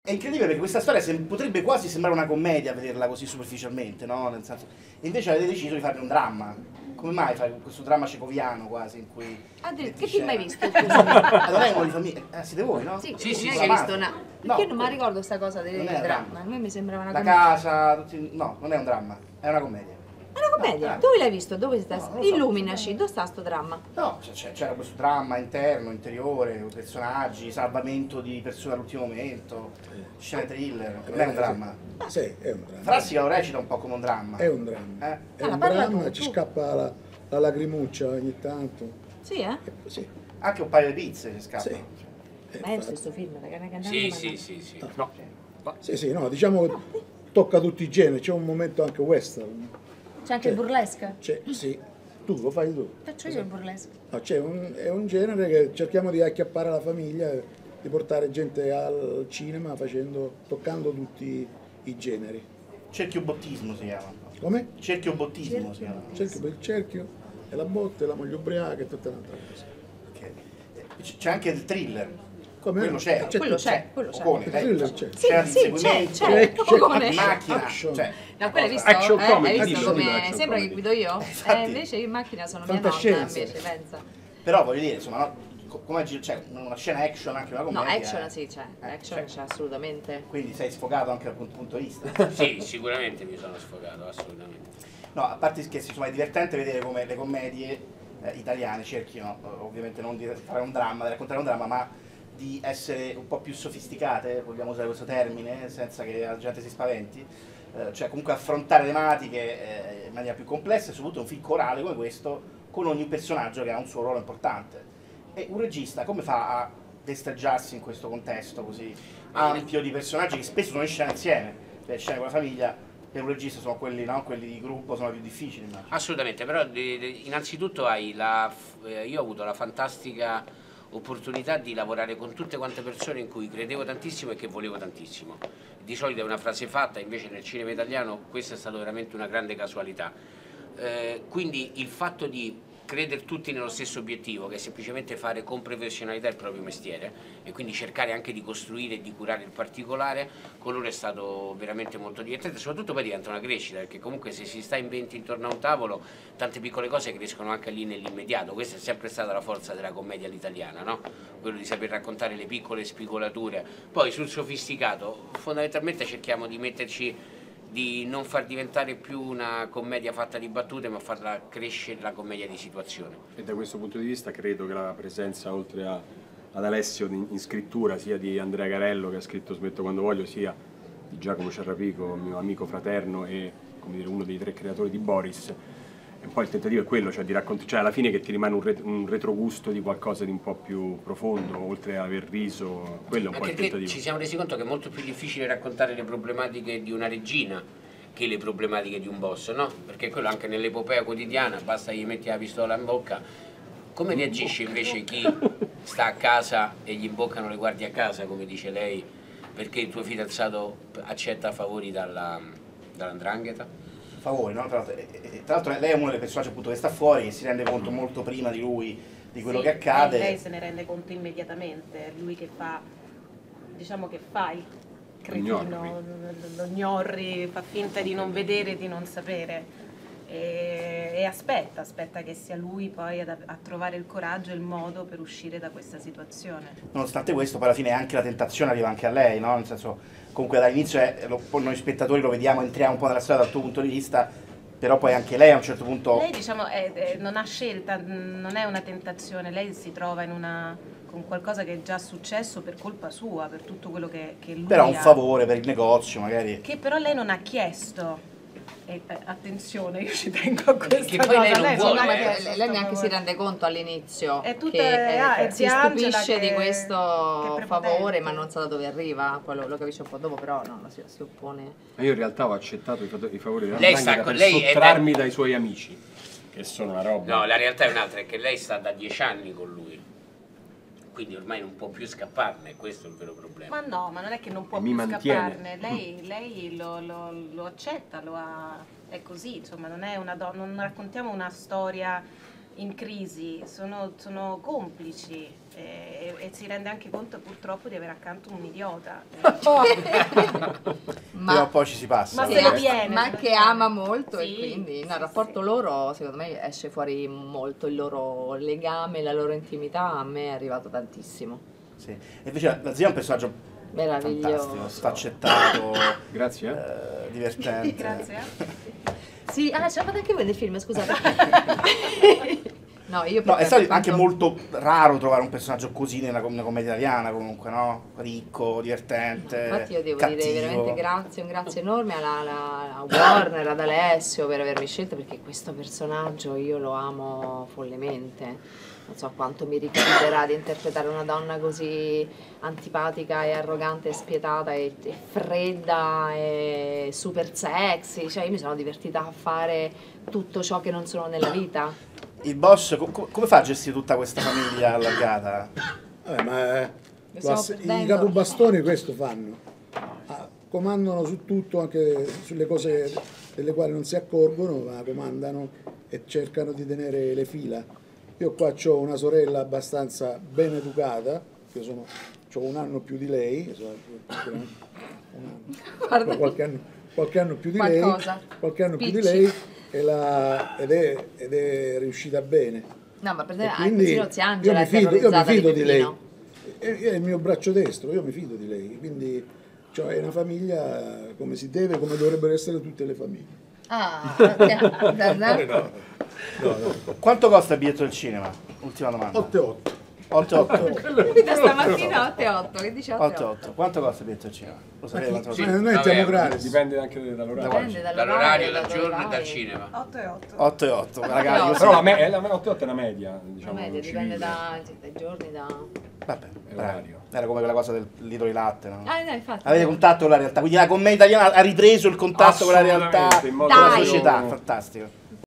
è incredibile perché questa storia potrebbe quasi sembrare una commedia a vederla così superficialmente, no? Nel senso, invece avete deciso di farne un dramma. Come mai fai questo dramma cecoviano quasi in cui... Che film hai visto? Non è uno di famiglia... siete voi, no? Sì, sì, non è che hai visto una... No, Perché non mi ricordo questa cosa del non è un dramma, dramma. a me mi sembrava una La commedia. casa... no, non è un dramma, è una commedia. È una commedia? No, Dove l'hai visto? Dove sta? No, non lo so. Illuminaci, dove sta sto dramma? No, c'era questo dramma interno, interiore, personaggi, salvamento di persone all'ultimo momento, scene thriller, non è un dramma. Sì, è un dramma. Frassica lo recita un po' come un dramma. È un dramma. È un parla dramma, tu. ci scappa la lacrimuccia ogni tanto. Sì, eh? Sì, Anche un paio di pizze ci scappano. sì. Ma è lo stesso film, ragazzi. Sì. No. Sì, no, diciamo che tocca tutti i generi, c'è un momento anche western. C'è anche il burlesque? Sì, tu lo fai tu. Faccio io il burlesque. No, è un genere che cerchiamo di acchiappare la famiglia, di portare gente al cinema toccando tutti i generi. Cerchiobottismo si chiama. Come? Cerchiobottismo si chiama. Il cerchio, e la botte, la moglie ubriaca e tutta un'altra cosa. Ok. C'è anche il thriller. Come? Quello c'è. Quello c'è. Occone, Il thriller c'è. C'era Sì, l'inseguimento, c'è. Come? macchina, Action. cioè, No, quello hai visto? Action comedy, Hai visto dillo, come action sembra che comedy. guido io? Infatti. Invece io in macchina sono mia nonna, Fantascienza. invece, pensa. però voglio dire, insomma, no, come c'è una scena action, anche una No, commedia. action sì, c'è. Action c'è assolutamente. Quindi sei sfogato anche dal punto di vista. Sì, sicuramente mi sono sfogato, assolutamente. No, a parte gli scherzi, insomma, è divertente vedere come le commedie italiane cerchino, ovviamente non di fare un dramma, di raccontare un dramma, ma di essere un po' più sofisticate, vogliamo usare questo termine, senza che la gente si spaventi, cioè comunque affrontare tematiche in maniera più complessa e soprattutto un film corale come questo, con ogni personaggio che ha un suo ruolo importante. E un regista come fa a destreggiarsi in questo contesto così ampio di personaggi che spesso sono in scena insieme, le scene con la famiglia, per un regista sono quelli, no? Quelli di gruppo sono più difficili, immagino. Assolutamente, però innanzitutto io ho avuto la fantastica opportunità di lavorare con tutte quante persone in cui credevo tantissimo e che volevo tantissimo. Di solito è una frase fatta, invece nel cinema italiano questa è stata veramente una grande casualità. Quindi il fatto di credere tutti nello stesso obiettivo, che è semplicemente fare con professionalità il proprio mestiere e quindi cercare anche di costruire e di curare il particolare, con loro è stato veramente molto divertente, soprattutto poi diventa una crescita, perché comunque se si sta in 20 intorno a un tavolo tante piccole cose crescono anche lì nell'immediato. Questa è sempre stata la forza della commedia all'italiana, no? Quello di saper raccontare le piccole spigolature. Poi sul sofisticato fondamentalmente cerchiamo di metterci, di non far diventare più una commedia fatta di battute, ma farla crescere la commedia di situazione. E da questo punto di vista credo che la presenza, oltre ad Alessio in scrittura, sia di Andrea Garello, che ha scritto Smetto quando voglio, sia di Giacomo Ciarrapico, mio amico fraterno e, come dire, uno dei 3 creatori di Boris, e poi il tentativo è quello, cioè di raccontare, cioè alla fine che ti rimane un retrogusto di qualcosa di un po' più profondo, oltre ad aver riso, quello è un po' il tentativo. Ci siamo resi conto che è molto più difficile raccontare le problematiche di una regina che le problematiche di un boss, no? Perché quello anche nell'epopea quotidiana, basta gli metti la pistola in bocca. Come reagisce invece chi sta a casa e gli imboccano le guardie a casa, come dice lei, perché il tuo fidanzato accetta favori dall''ndrangheta? Favori, no? Tra l'altro lei è uno dei personaggi appunto che sta fuori, che si rende conto molto prima di lui di quello che accade. Lei se ne rende conto immediatamente, è lui che fa, diciamo che fa il cretino, lo gnorri, fa finta di non vedere, di non sapere e aspetta che sia lui poi a trovare il coraggio e il modo per uscire da questa situazione. Nonostante questo poi alla fine anche la tentazione arriva anche a lei, no? Nel senso, comunque dall'inizio poi noi spettatori lo vediamo, entriamo un po' nella storia dal tuo punto di vista, però poi anche lei a un certo punto... Lei diciamo non ha scelta, non è una tentazione, lei si trova con qualcosa che è già successo per colpa sua, per tutto quello che lui Però un ha. favore per il negozio magari. Che però lei non ha chiesto. E, attenzione, io ci tengo a questa Che poi cosa. lei non vuole, ha Ma chiesto lei neanche sto si rende conto all'inizio È tutta- che è si zia Angela stupisce che- di questo che è favore, prepotente. ma non sa da dove arriva, poi lo capisce un po' dopo, però no, si oppone. Ma io in realtà ho accettato i favori della Lei sta Ndrangheta con- per lei è- sottrarmi dai suoi amici, che sono una roba. No, la realtà è un'altra, è che lei sta da 10 anni con lui, quindi ormai non può più scapparne, questo è il vero problema. Ma no, ma non è che non può E più mi mantiene. scapparne, lei lo accetta, è così, insomma, non è non raccontiamo una storia in crisi, sono complici. e si rende anche conto purtroppo di avere accanto un idiota. Prima o poi ci si passa. Ma se lo viene. Ma che ama molto Sì, e quindi sì, nel rapporto sì. loro secondo me esce fuori molto il loro legame, la loro intimità, a me è arrivato tantissimo. Sì. E invece la zia è un personaggio fantastico, Meraviglioso. sfaccettato, Grazie. divertente. Grazie. Sì, ce l'ha fatto anche voi nel film, scusate. No, io No, è per stato quanto- anche molto raro trovare un personaggio così nella commedia italiana, comunque, no? Ricco, divertente, Infatti io devo cattivo. dire veramente grazie, un grazie enorme alla Warner, ad Alessio per avermi scelto, perché questo personaggio io lo amo follemente. Non so quanto mi ricapiterà di interpretare una donna così antipatica e arrogante e spietata e fredda e super sexy. Cioè io mi sono divertita a fare tutto ciò che non sono nella vita. Il boss, come fa a gestire tutta questa famiglia allargata? Ma Mi stiamo i perdendo. capobastoni questo fanno. Comandano su tutto, anche sulle cose delle quali non si accorgono, ma comandano e cercano di tenere le fila. Io qua ho una sorella abbastanza ben educata, io ho un anno più di lei, Guarda. qualche anno più di Qualcosa. lei, qualche anno più di Spicci. lei ed è riuscita bene. No, ma per E esempio quindi anche Zia Angela è io mi terrorizzata fido di lei. Peppino. È il mio braccio destro, io mi fido di lei, quindi cioè, è una famiglia come si deve, come dovrebbero essere tutte le famiglie. Ah, Quanto costa il biglietto del cinema? Ultima domanda. 8,8. 8-8. da stamattina 8-8, che dice 8-8? 8-8. Quanto costa il biglietto del cinema? Lo sapete quanto costa? Noi siamo gratis. Dipende anche dall'orario. Dipende Dall'orario, dal giorno e dall'orario. dal cinema. 8 e 8. 8-8, ragazzi. io Però so- la 8-8 è una media, La diciamo. media dipende civile. dai giorni, da... Vabbè, È orario. era come quella cosa del litro di latte, no? no, infatti. Avete contatto con la realtà, quindi la commedia italiana ha ripreso il contatto con la realtà, Assolutamente, in con modo la Dai. società, fantastico.